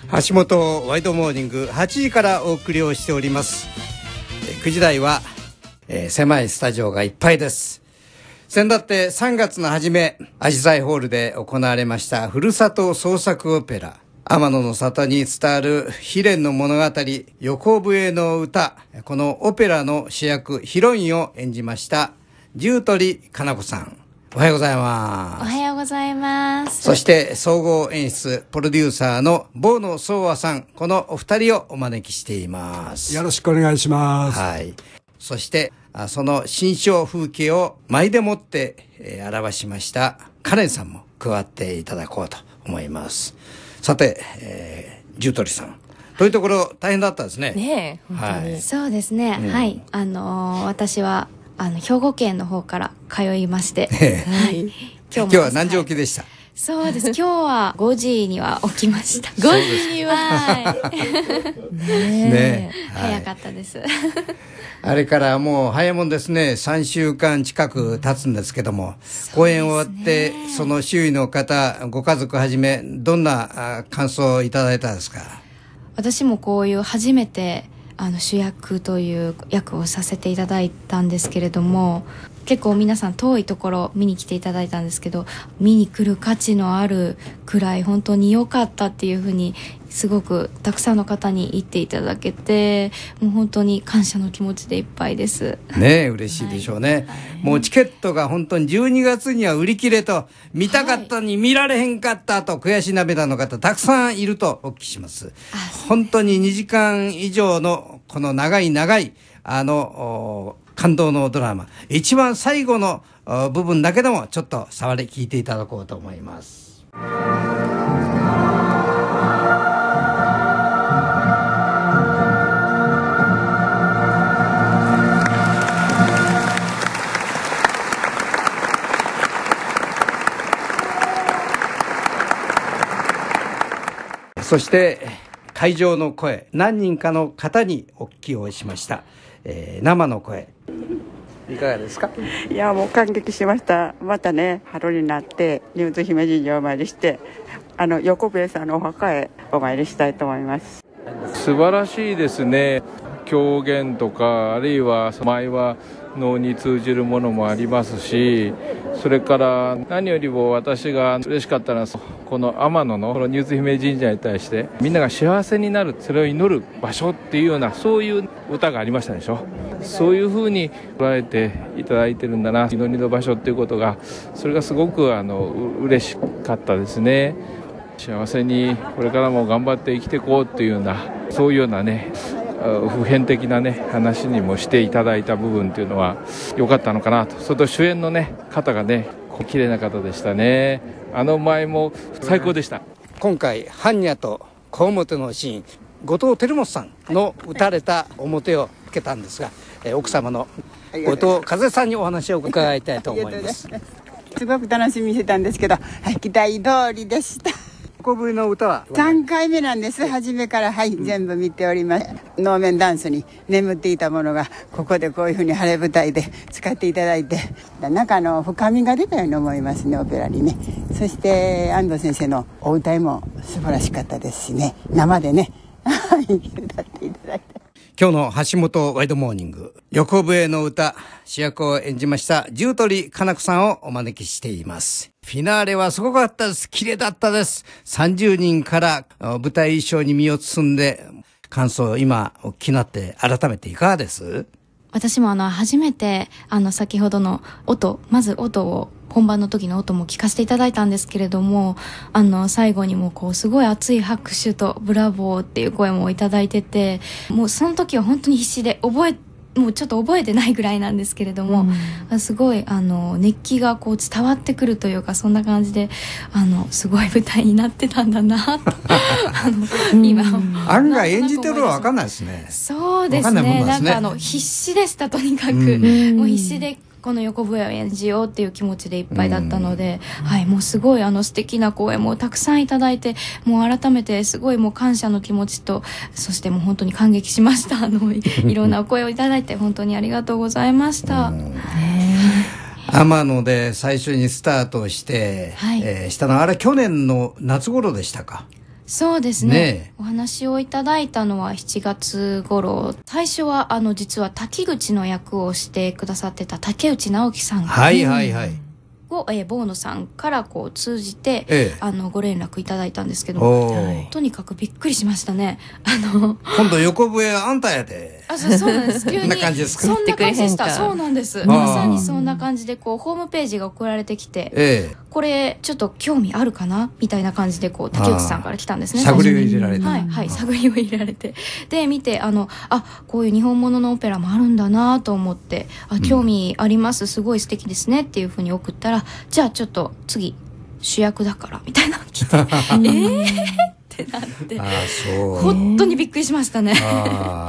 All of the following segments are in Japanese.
橋本ワイドモーニング8時からお送りをしております。9時台は、狭いスタジオがいっぱいです。先だって3月の初め、アジサイホールで行われましたふるさと創作オペラ、天野の里に伝わる悲恋の物語、横笛の歌。このオペラの主役ヒロインを演じました十鳥かな子さん、おはようございます。 おはようございます。 そして総合演出プロデューサーの坊野宗和さん、このお二人をお招きしています。 よろしくお願いします。 はい。そしてその新象風景を舞でもって、表しましたカレンさんも加わっていただこうと思います。さて、十鳥さん、というところ大変だったですね。 ねえ、 はい、 そうですね、はい、私は兵庫県の方から通いまして、はい、 今日は何時起きでした？ そうです。今日は5時には起きました。5時には、はい、ねえ、早かったです。 あれからもう早いもんですね。3週間近く経つんですけども、公演終わってその周囲の方、ご家族はじめどんな感想をいただいたんですか？ 私もこういう初めて主役という役をさせていただいたんですけれども、結構皆さん遠いところ見に来ていただいたんですけど、見に来る価値のあるくらい本当に良かったっていうふうにすごくたくさんの方に言っていただけて、もう本当に感謝の気持ちでいっぱいですね。 嬉しいでしょうね、はい、もうチケットが本当に12月には売り切れと、見たかったのに見られへんかったと悔し涙の方たくさんいるとお聞きします。本当に2時間以上のこの長い感動のドラマ、一番最後の部分だけでもちょっと触り聞いていただこうと思います。そして会場の声、何人かの方にお聞きをしました。生の声いかがですか？ いや、もう感激しました。またね、春になって入津姫神社をお参りして、横笛さんのお墓へお参りしたいと思います。 素晴らしいですね。狂言とか、あるいは舞は能に通じるものもありますし、それから何よりも私が嬉しかったのは、この天野のこの入津姫神社に対してみんなが幸せになる、それを祈る場所っていうような、そういう歌がありましたでしょ。そういうふうに捉えていただいてるんだな、祈りの場所っていうことが、それがすごく嬉しかったですね。幸せにこれからも頑張って生きていこうっていうような、そういうようなね、普遍的なね話にもしていただいた部分っていうのは良かったのかなと。それと主演のね方がね綺麗な方でしたね。舞も最高でした。 今回般若と小面のシーン、後藤輝元さんの打たれた面を受けたんですが、奥様の後藤和恵さんにお話を伺いたいと思います。 すごく楽しみにしてたんですけど、期待通りでした。 横笛の歌は 3回目なんです。初めから、全部見ております。能面ダンスに眠っていたものが、ここでこういうふうに晴れ舞台で使っていただいて、中の深みが出たように思いますね、オペラにね。そして安藤先生のお歌いも素晴らしかったですしね、生でね歌っていただいて。 今日の橋本ワイドモーニング、横笛の歌、主役を演じました十鳥かな子さんをお招きしています。フィナーレはすごかったです。綺麗だったです。30人から舞台衣装に身を包んで、感想今お聞きになって改めていかがです？ 私も初めて先ほどのまず音を、本番の時の音も聞かせていただいたんですけれども、最後にもすごい熱い拍手とブラボーっていう声もいただいてて、もうその時は本当に必死でもうちょっと覚えてないぐらいなんですけれども、すごい熱気が伝わってくるというか、そんな感じですごい舞台になってたんだなと今案外演じてるのは分かんないですね。 そうですね、なんか必死でした。とにかくもう必死でこの横笛を演じようっていう気持ちでいっぱいだったので、もうすごい素敵な声もたくさんいただいて、もう改めてすごいもう感謝の気持ちと、そしてもう本当に感激しました。いろんなお声をいただいて本当にありがとうございました。 天野で最初にスタートして、したのあれ去年の夏頃でしたか？ そうですね。 ねお話をいただいたのは7月頃。最初は実は滝口の役をしてくださってた竹内直樹さんはいはいはい。 を、ボーノさんからこう通じて、ご連絡いただいたんですけども、とにかくびっくりしましたね。 今度横笛あんたやで。 そうなんです。急に。 そんな感じですか？ そんな感じでした。そうなんです。まさにそんな感じで、こう、ホームページが送られてきて、これ、ちょっと興味あるかなみたいな感じで、こう、竹内さんから来たんですね。 探りを入れられて。 はい、はい、探りを入れられて。で、見て、こういう日本物のオペラもあるんだなと思って、興味あります。すごい素敵ですね。っていうふうに送ったら、じゃあちょっと次、主役だから、みたいなの来て、ってなって、本当にびっくりしましたね。はい。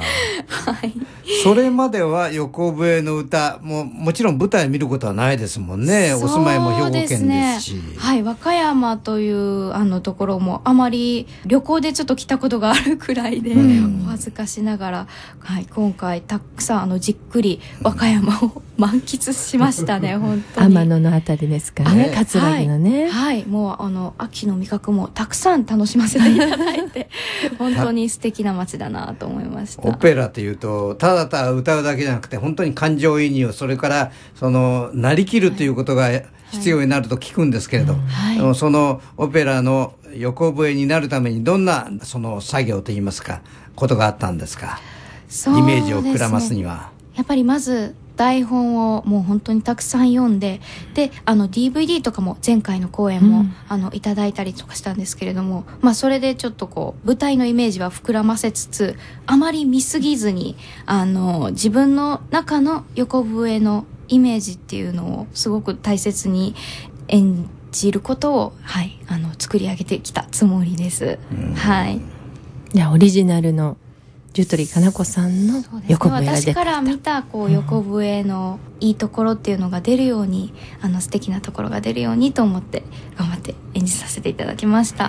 それまでは横笛の歌もちろん舞台見ることはないですもんね。お住まいも兵庫県ですし、 はい、和歌山というところもあまり旅行でちょっと来たことがあるくらいで、お恥ずかしながら、はい、今回たくさんじっくり和歌山を満喫しましたね。本当に天野のあたりですかね、桂木のね、 はい、もう秋の味覚もたくさん楽しませていただいて本当に素敵な街だなと思いました。 オペラというとただただ歌うだけじゃなくて本当に感情移入、それからなりきるということが必要になると聞くんですけれど、そのオペラの横笛になるためにどんな作業といいますかことがあったんですか？イメージを膨らますには。 やっぱりまず台本をもう本当にたくさん読んで、でDVD とかも前回の公演も、いただいたりとかしたんですけれども、それでちょっとこう舞台のイメージは膨らませつつ、あまり見すぎずに自分の中の横笛のイメージっていうのをすごく大切に演じることを、はい、作り上げてきたつもりです。はい。 じゃあオリジナルのジュトリかな子さんの横笛が出てきた。 私から見た横笛のいいところっていうのが出るように、素敵なところが出るようにと思って頑張って演じさせていただきました。はい。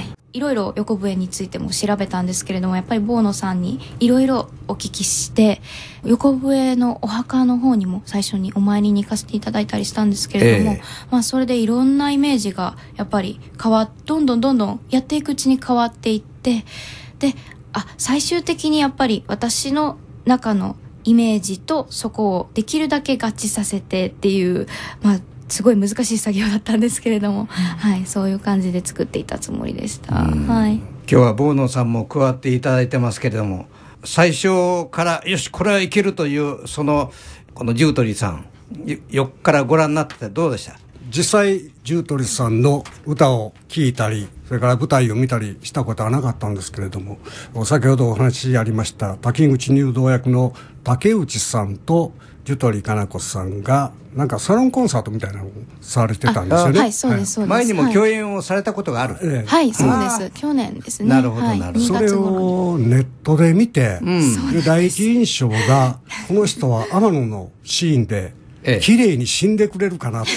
いろいろ横笛についても調べたんですけれども、やっぱりボーノさんにいろいろお聞きして、横笛のお墓の方にも最初にお参りに行かせていただいたりしたんですけれども、それでいろんなイメージがやっぱりどんどんやっていくうちに変わっていって、で最終的にやっぱり私の中のイメージとそこをできるだけ合致させてっていう、すごい難しい作業だったんですけれども、はい、そういう感じで作っていたつもりでした。はい。 今日はボーノさんも加わっていただいてますけれども、最初からよしこれはいけるというこのジュートリーさん4日からご覧になっててどうでした？ 実際ジュートリーさんの歌を聴いたり、それから舞台を見たりしたことはなかったんですけれども、先ほどお話ありました滝口入道役の竹内さんとジュトリかな子さんがなんかサロンコンサートみたいなのをされてたんですよね。 はい、そうです、そうです。 前にも共演をされたことがある。 はい、そうです。去年ですね。 なるほど、なるほど。 それをネットで見て、で第一印象がこの人は天野のシーンで綺麗に死んでくれるかなって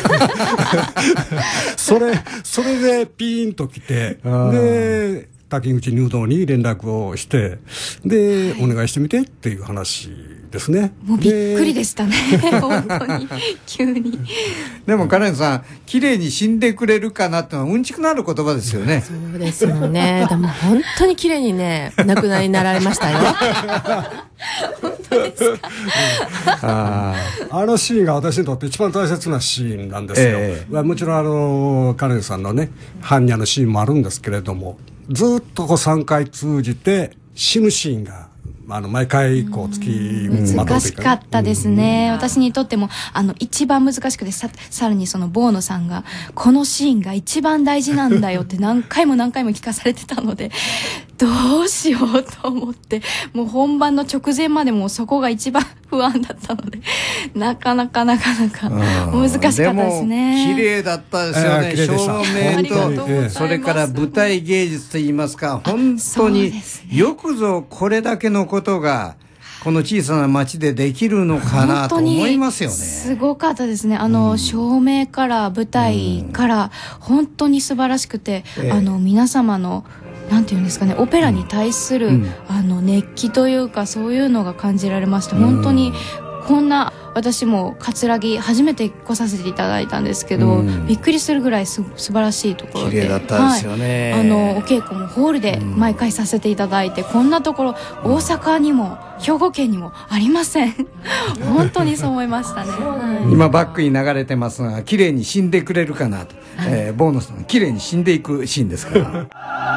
それでピーンと来て、で滝口入道に連絡をして、で、お願いしてみてっていう話ですね。 もうびっくりでしたね本当に急に。 でもカレンさん、綺麗に死んでくれるかなってのはうんちくなる言葉ですよね。 そうですよね。でも本当に綺麗にね、亡くなりになられましたよ本当ですか？ あのシーンが私にとって一番大切なシーンなんですよ。もちろんカレンさんのね般若のシーンもあるんですけれども、ずっと3回通じて死ぬシーンが毎回つきまと難しかったですね。私にとっても一番難しくて、さらにボーノさんがこのシーンが一番大事なんだよって何回も聞かされてたので、どうしようと思って、もう本番の直前までもうそこが一番不安だったので、なかなか難しかったですね。 でも綺麗だったですよね。照明とそれから舞台芸術といいますか、本当によくぞこれだけのことがこの小さな町でできるのかなと思いますよね。 すごかったですね。照明から舞台から本当に素晴らしくて、皆様のなんていうんですかね、オペラに対する、熱気というかそういうのが感じられまして、本当にこんな私も葛城初めて来させていただいたんですけど、びっくりするぐらい素晴らしいところで綺麗だったですよね、 はい、お稽古もホールで毎回させていただいて、こんなところ大阪にも兵庫県にもありません本当にそう思いましたね、はい、 今バックに流れてますが、綺麗に死んでくれるかなと、ボーノさん綺麗に死んでいくシーンですから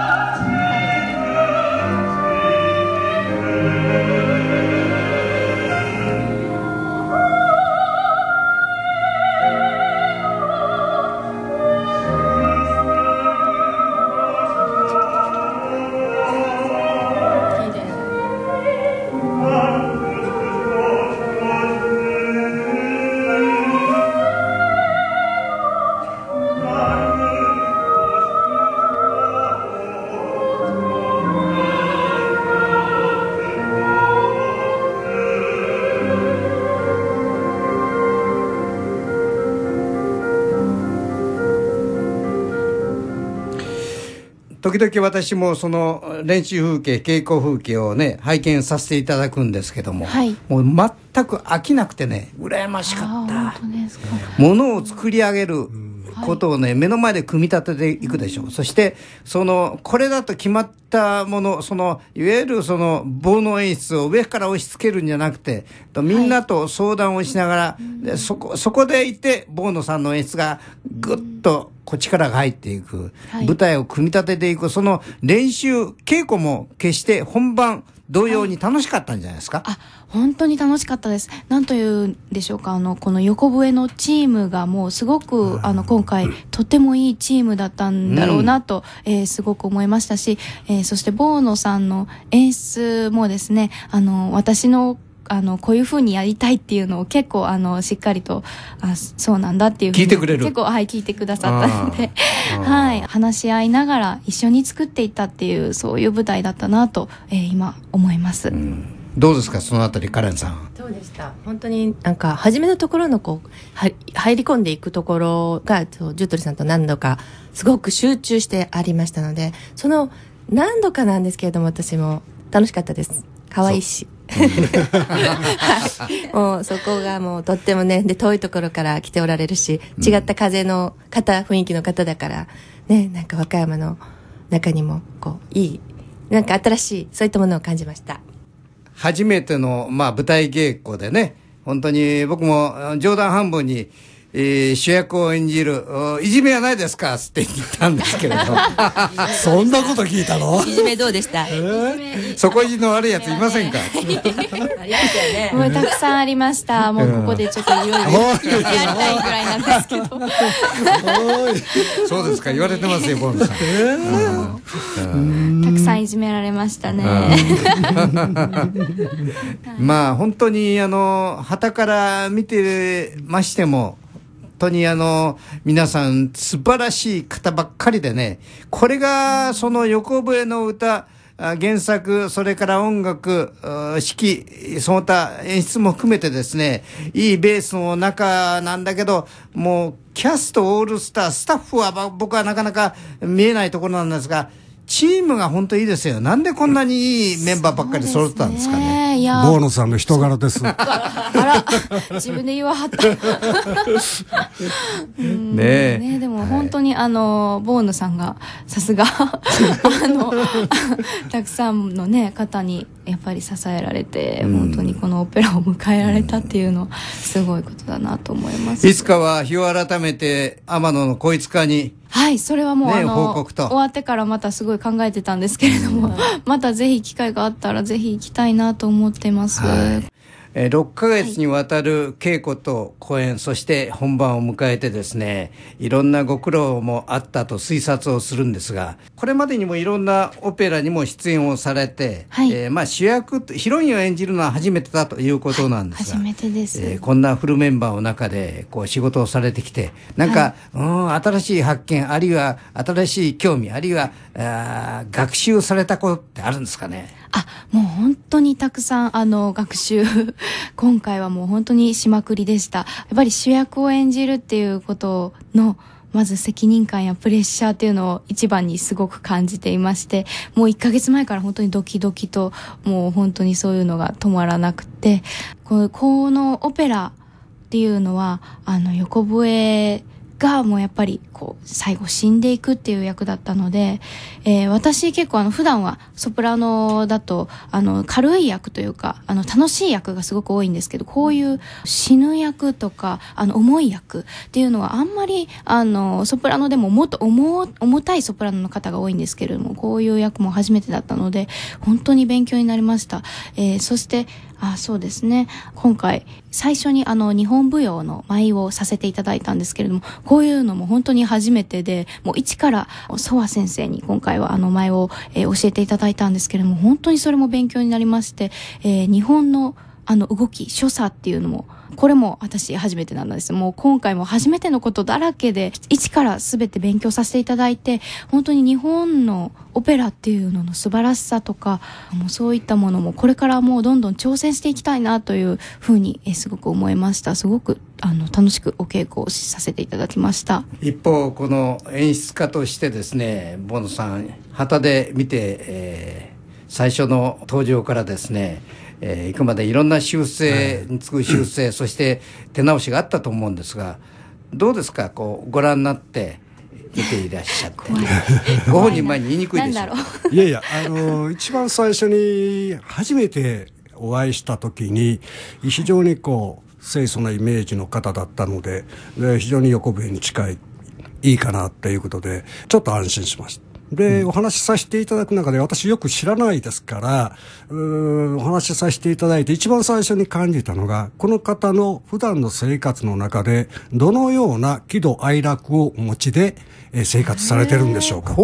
時々私もその練習風景、稽古風景をね拝見させていただくんですけども、はい、もう全く飽きなくてね、羨ましかった。 本当ですか。 ものを作り上げることをね、目の前で組み立てていくでしょう。そしてこれだと決まったもの、いわゆる棒の演出を上から押し付けるんじゃなくて、みんなと相談をしながら、でそこでいてボーノさんの演出がぐっと力が入っていく、舞台を組み立てていく、その練習稽古も決して本番同様に楽しかったんじゃないですか。 本当に楽しかったです。なんというんでしょうか、この横笛のチームがもうすごく今回とてもいいチームだったんだろうなと、すごく思いましたし、そしてボーノさんの演出もですね、私のこういう風にやりたいっていうのを結構しっかりとそうなんだっていう風に聞いてくれる、 結構聞いてくださったのではい、話し合いながら一緒に作っていったっていう、そういう舞台だったなと、今思います。 どうですか、そのあたりカレンさん。 そうでした。本当に初めのところの入り込んでいくところがジュトリさんと何度かすごく集中してありましたので、その何度かなんですけれども、私も楽しかったです。可愛いしもうそこがもうとってもね、で遠いところから来ておられるし、違った風の方、雰囲気の方だからね、和歌山の中にもいい新しいそういったものを感じました。 初めての舞台稽古でね、本当に僕も冗談半分に、主役を演じるいじめはないですかって言ったんですけれどそんなこと聞いたの？ いじめどうでした？ 底意地の悪いやついませんか？ ありましたよね。 もうたくさんありました。もうここでちょっといろいろやりたいぐらいなんですけどそうですか、言われてますよボンさん。たくさんいじめられましたね本当に傍から見てましても、本当に皆さん素晴らしい方ばっかりでね、これがその横笛の歌、原作、それから音楽、指揮、その他演出も含めてですね、いいベースの中なんだけど、もうキャストオールスター、スタッフは僕はなかなか見えないところなんですが、チームが本当いいですよ。なんでこんなにいいメンバーばっかり揃ったんですかね。 ボーノさんの人柄です。 あら、自分で言わはったね。でも本当にボーノさんがさすがたくさんのね方にやっぱり支えられて、本当にこのオペラを迎えられたっていうのはすごいことだなと思います。 いつかは日を改めて天野の小五日に、 はい、それはもう報告と終わってからまたすごい考えてたんですけれども、またぜひ機会があったらぜひ行きたいなと思ってます。 6ヶ月にわたる稽古と公演、そして本番を迎えてですね、いろんなご苦労もあったと推察をするんですが、これまでにもいろんなオペラにも出演をされて、主役、ヒロインを演じるのは初めてだということなんですが、 初めてです。 こんなフルメンバーの中で仕事をされてきて、新しい発見、あるいは新しい興味、あるいは学習されたことってあるんですかね？ もう本当にたくさん学習今回はもう本当にしまくりでした。やっぱり主役を演じるっていうことのまず責任感やプレッシャーっていうのを一番にすごく感じていまして、もう1ヶ月前から本当にドキドキと、もう本当にそういうのが止まらなくて、このオペラっていうのは横笛がもうやっぱり最後死んでいくっていう役だったので、私結構普段はソプラノだと軽い役というか楽しい役がすごく多いんですけど、こういう死ぬ役とか重い役っていうのはあんまりソプラノでももっと重たいソプラノの方が多いんですけれども、こういう役も初めてだったので本当に勉強になりました。そしてそうですね、今回最初に日本舞踊の舞をさせていただいたんですけれども、こういうのも本当に初めてで、もう一からソワ先生に今回は舞を、教えていただいたんですけれども、本当にそれも勉強になりまして、日本の動き、所作っていうのも、これも私初めてなんです。もう今回も初めてのことだらけで、一から全て勉強させていただいて、本当に日本のオペラっていうのの素晴らしさとか、もうそういったものもこれからもうどんどん挑戦していきたいなというふうにすごく思いました。すごく楽しくお稽古をさせていただきました。 一方この演出家としてですね、ボノさん旗で見て、最初の登場からですね、行くまでいろんな修正に次ぐ修正、そして手直しがあったと思うんですが、どうですか、ご覧になって見ていらっしゃってご本人前に言いにくいでしょ。 いやいや、一番最初に初めてお会いした時に非常に清楚なイメージの方だったので、非常に横笛に近いいかなっていうことでちょっと安心しました。で、お話しさせていただく中で、私よく知らないですから、お話しさせていただいて一番最初に感じたのが、この方の普段の生活の中でどのような喜怒哀楽をお持ちで生活されてるんでしょうかって、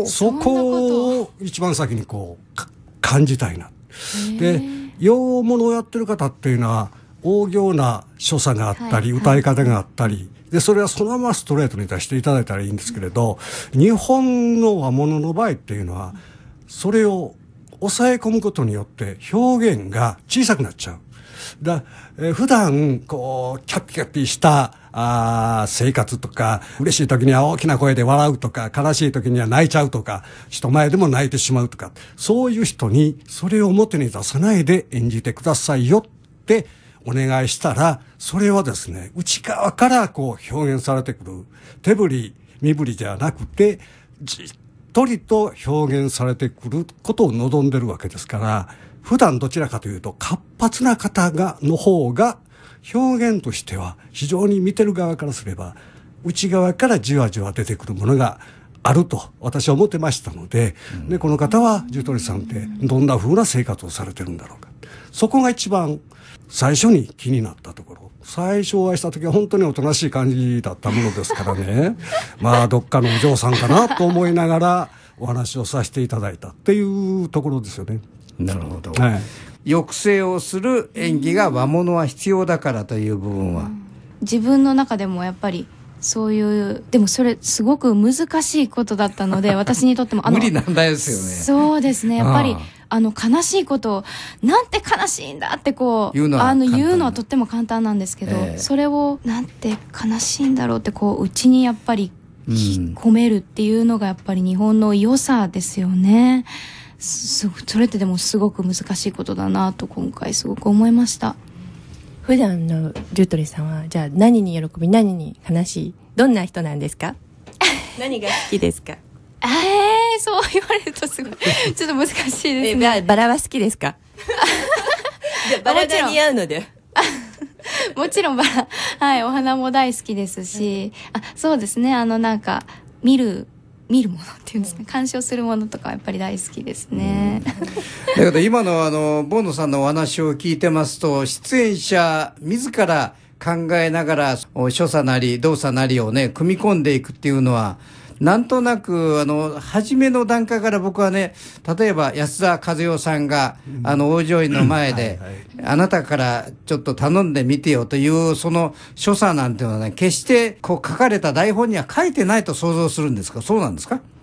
そこを一番先に感じたいな。で、洋物をやってる方っていうのは大行な所作があったり、歌い方があったり、で、それはそのままストレートに出していただいたらいいんですけれど、日本の和物の場合っていうのは、それを抑え込むことによって表現が小さくなっちゃう。普段、キャピキャピした生活とか、嬉しい時には大きな声で笑うとか、悲しい時には泣いちゃうとか、人前でも泣いてしまうとか、そういう人にそれを表に出さないで演じてくださいよってお願いしたら、それはですね、内側から表現されてくる、手振り身振りじゃなくてじっとりと表現されてくることを望んでるわけですから、普段どちらかというと活発な方の方が表現としては非常に見てる側からすれば内側からじわじわ出てくるものがあると私は思ってましたので、でこの方はジュトリさんってどんな風な生活をされてるんだろうか、そこが一番最初に気になったところ。最初お会いした時は本当におとなしい感じだったものですからねどっかのお嬢さんかなと思いながらお話をさせていただいたっていうところですよね。 なるほど、抑制をする演技が和物は必要だからという部分は、 自分の中でもやっぱりそういう、でもそれすごく難しいことだったので私にとっても無理難題ですよね。 そうですね、やっぱり悲しいことをなんて悲しいんだって言うのはとっても簡単なんですけど、それをなんて悲しいんだろうって内にやっぱり込めるっていうのがやっぱり日本の良さですよね。それってでもすごく難しいことだなと今回すごく思いました。 普段のジュトリさんはじゃあ何に喜び何に悲しい、どんな人なんですか？何が好きですか？ そう言われるとすごいちょっと難しいですね。 バラは好きですか？バラが似合うのでもちろんバラ、はい、お花も大好きですし、そうですね、なんか見るものっていうんですか、鑑賞するものとかやっぱり大好きですね。 だけど今のボノさんのお話を聞いてますと、出演者自ら考えながら所作なり動作なりをね組み込んでいくっていうのは、なんとなく初めの段階から僕はね、例えば安田和代さんが大女院の前であなたからちょっと頼んでみてよというその所作なんていうのはね、決して書かれた台本には書いてないと想像するんですか？そうなんですか？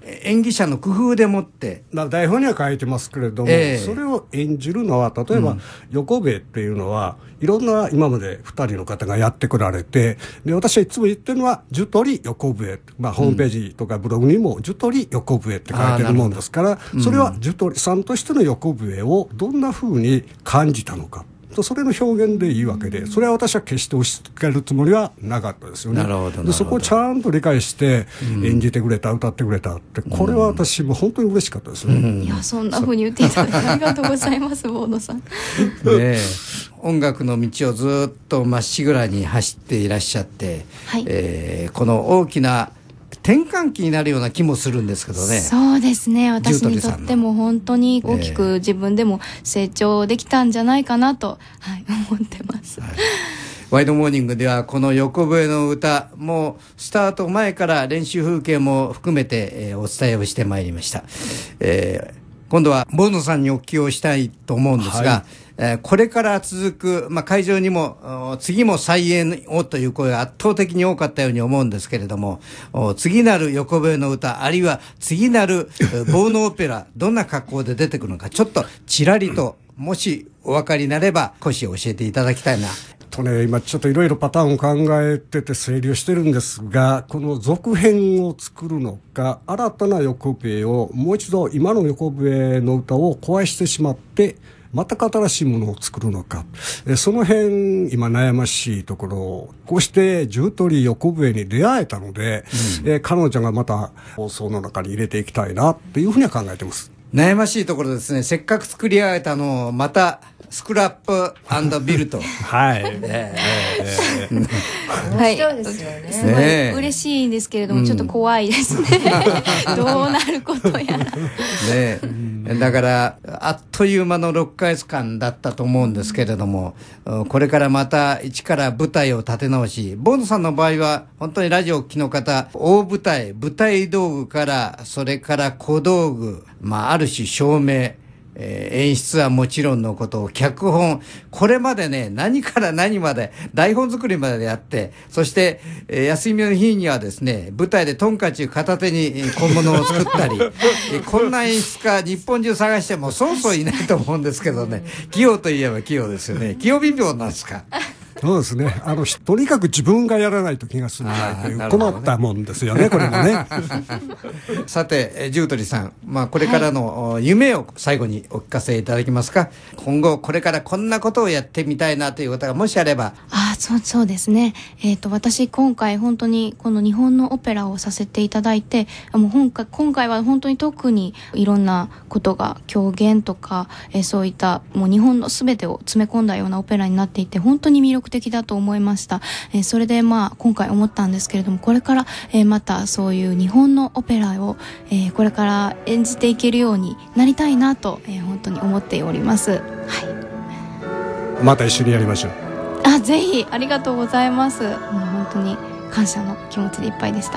演技者の工夫でもって台本には書いてますけれども、それを演じるのは例えば、横笛っていうのはいろんな今まで2人の方がやってこられて、で私はいつも言ってるのは樹取横笛、ホームページとかブログにも樹取横笛って書いてるもんですから、それは樹取さんとしての横笛をどんなふうに感じたのか、それの表現でいいわけで、それは私は決して押し付けるつもりはなかったですよね。でそこをちゃんと理解して演じてくれた、歌ってくれたって、これは私も本当に嬉しかったですね。 いや、そんな風に言っていただいてありがとうございます大野さん。 音楽の道をずっとまっしぐらに走っていらっしゃって、この大きな転換期になるような気もするんですけどね。 そうですね、私にとっても本当に大きく自分でも成長できたんじゃないかなと、思ってます、 ワイドモーニングではこの横笛の歌、もうスタート前から練習風景も含めて、お伝えをしてまいりました。今度はボーノさんにお聞きをしたいと思うんですが、これから続く、会場にも次も再演をという声が圧倒的に多かったように思うんですけれども、次なる横笛の歌、あるいは次なるボーノオペラ、どんな格好で出てくるのか、ちょっとちらりともしお分かりになれば少し教えていただきたいな。 今ちょっといろいろパターンを考えてて整理をしてるんですが、この続編を作るのか、新たな横笛をもう一度今の横笛の歌を壊してしまってまた新しいものを作るのか、その辺今悩ましいところを、こうして樹取横笛に出会えたので、彼女がまた放送の中に入れていきたいなっていうふうには考えてます。 悩ましいところですね。せっかく作り上げたのをまたスクラップ&ビルトはい、そうですよね。 すごい嬉しいんですけれども、ちょっと怖いですね。どうなることやら。 だからあっという間の6ヶ月間だったと思うんですけれども、これからまた一から舞台を立て直し、ボーノさんの場合は本当にラジオを聴きの方、大舞台、舞台道具からそれから小道具、ある種照明、演出はもちろんのことを、脚本、これまでね、何から何まで台本作りまでやって、そして、休みの日にはですね、舞台でトンカチ片手に小物を作ったりこんな演出家日本中探してもそうそういないと思うんですけどね。器用といえば器用ですよね。器用貧乏なんですか。 そうですね。とにかく自分がやらないと気が済まないという困ったもんですよね、これもね。 さて、樹取さん、これからの夢を最後にお聞かせいただけますか。今後これからこんなことをやってみたいなということがもしあれば。 そうですね。私今回本当にこの日本のオペラをさせていただいて、今回は本当に特にいろんなことが狂言とか、そういったもう日本のすべてを詰め込んだようなオペラになっていて、本当に魅力的だと思いました。それで今回思ったんですけれども、これから、またそういう日本のオペラを、これから演じていけるようになりたいなと、本当に思っております。 また一緒にやりましょう。 ぜひ、ありがとうございます。もう本当に感謝の気持ちでいっぱいでした。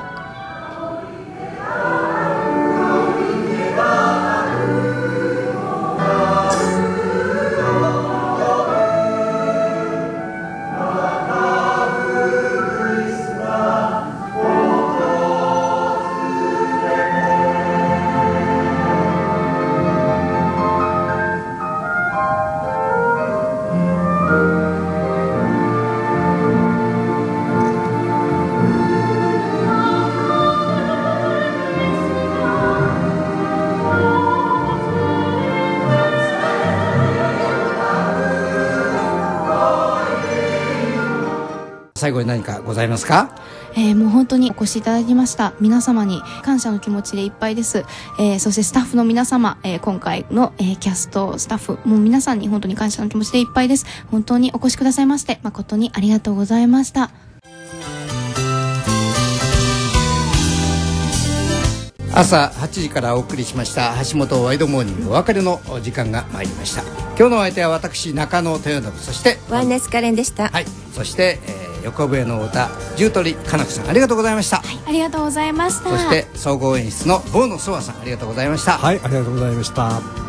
最後に何かございますか。 もう本当にお越しいただきました皆様に感謝の気持ちでいっぱいです。そしてスタッフの皆様、今回の、キャストスタッフもう皆さんに本当に感謝の気持ちでいっぱいです。本当にお越しくださいまして誠にありがとうございました。 朝8時からお送りしました橋本ワイドモーニング、お別れの時間が参りました。今日のお相手は私中野豊信、そしてワンネスカレンでした。 そして、横笛の歌樹取かな子さん、ありがとうございました。 ありがとうございました。 そして総合演出のボーノソワさん、ありがとうございました。 ありがとうございました。